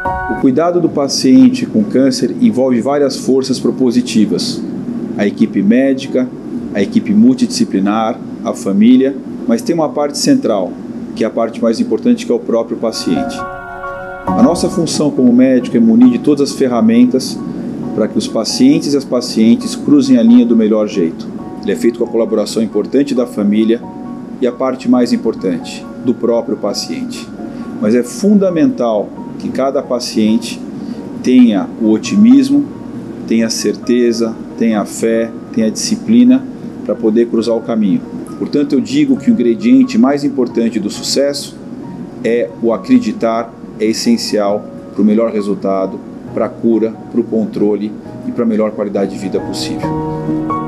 O cuidado do paciente com câncer envolve várias forças propositivas: a equipe médica, a equipe multidisciplinar, a família, mas tem uma parte central, que é a parte mais importante, que é o próprio paciente. A nossa função como médico é munir de todas as ferramentas para que os pacientes e as pacientes cruzem a linha do melhor jeito. Ele é feito com a colaboração importante da família e a parte mais importante, do próprio paciente. Mas é fundamental que cada paciente tenha o otimismo, tenha a certeza, tenha a fé, tenha a disciplina para poder cruzar o caminho. Portanto, eu digo que o ingrediente mais importante do sucesso é o acreditar, é essencial para o melhor resultado, para a cura, para o controle e para a melhor qualidade de vida possível.